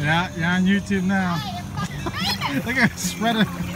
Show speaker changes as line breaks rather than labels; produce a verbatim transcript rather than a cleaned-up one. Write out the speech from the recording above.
Yeah, you're on YouTube now. Look at her spread it.